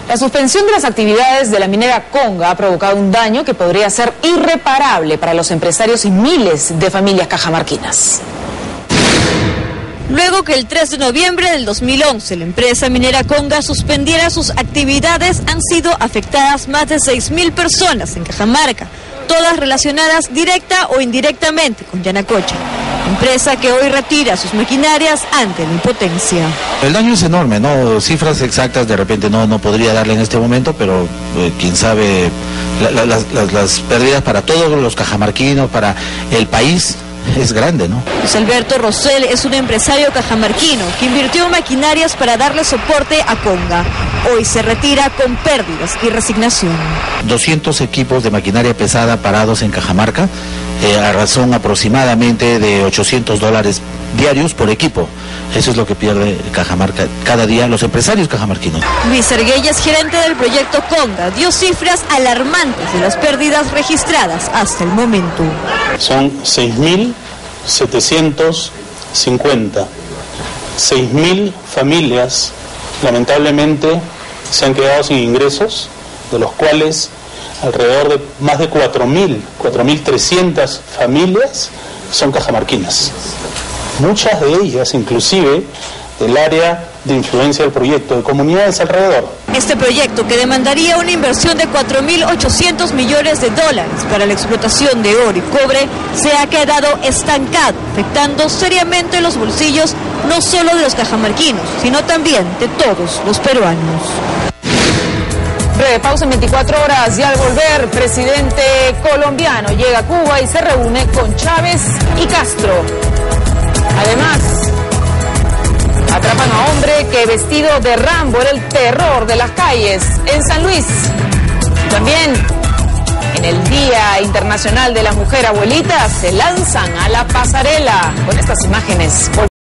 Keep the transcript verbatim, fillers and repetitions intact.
La suspensión de las actividades de la minera Conga ha provocado un daño que podría ser irreparable para los empresarios y miles de familias cajamarquinas. Luego que el tres de noviembre del dos mil once la empresa minera Conga suspendiera sus actividades, han sido afectadas más de seis mil personas en Cajamarca, todas relacionadas directa o indirectamente con Yanacocha, empresa que hoy retira sus maquinarias ante la impotencia. El daño es enorme, ¿no? Cifras exactas de repente no, no podría darle en este momento, pero eh, quién sabe, la, la, las, las, las pérdidas para todos los cajamarquinos, para el país, es grande, ¿no? Luis Alberto Rosell es un empresario cajamarquino que invirtió maquinarias para darle soporte a Conga. Hoy se retira con pérdidas y resignación. doscientos equipos de maquinaria pesada parados en Cajamarca, eh, a razón aproximadamente de ochocientos dólares diarios por equipo. Eso es lo que pierde Cajamarca cada día, los empresarios cajamarquinos. Luis Arguelles, gerente del proyecto Conga, dio cifras alarmantes de las pérdidas registradas hasta el momento. Son seis mil setecientos cincuenta. seis mil familias, lamentablemente, se han quedado sin ingresos, de los cuales alrededor de más de cuatro mil, cuatro mil trescientas familias son cajamarquinas. Muchas de ellas, inclusive, del área de influencia del proyecto, de comunidades alrededor. Este proyecto, que demandaría una inversión de cuatro mil ochocientos millones de dólares para la explotación de oro y cobre, se ha quedado estancado, afectando seriamente los bolsillos no solo de los cajamarquinos, sino también de todos los peruanos. Breve pausa en veinticuatro horas y al volver, presidente colombiano llega a Cuba y se reúne con Chávez y Castro. Además, atrapan a hombre que vestido de Rambo era el terror de las calles en San Luis. También, en el Día Internacional de la Mujer Abuelita, se lanzan a la pasarela con estas imágenes.